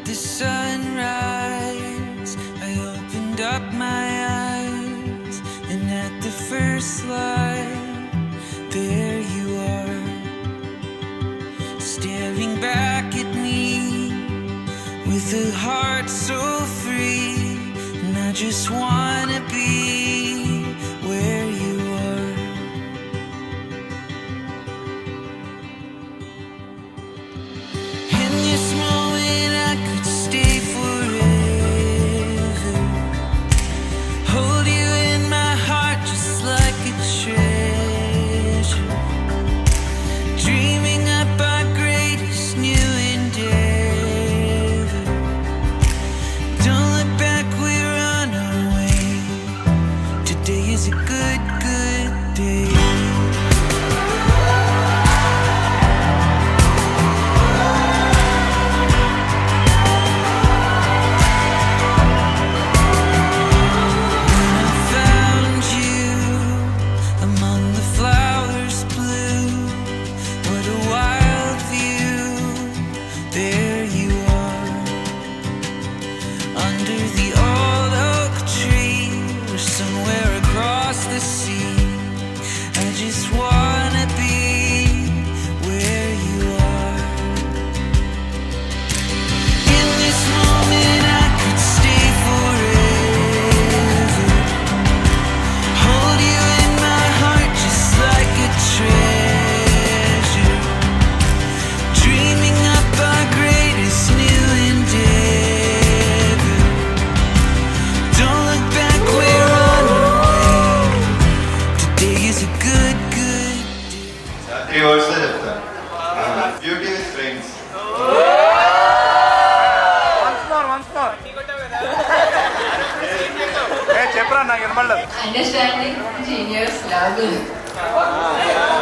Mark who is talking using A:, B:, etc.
A: the sunrise, I opened up my eyes, and at the first light, there you are, staring back at me with a heart so free. And I just wanna be where you are. In this moment I could stay forever, hold you in my heart just like a treasure, dreaming up our greatest new endeavor. Don't look back, we're on our way. Today is a good, good day.
B: Beauty with friends.
C: Once more. Hey, Chepra,
D: understanding, genius, love.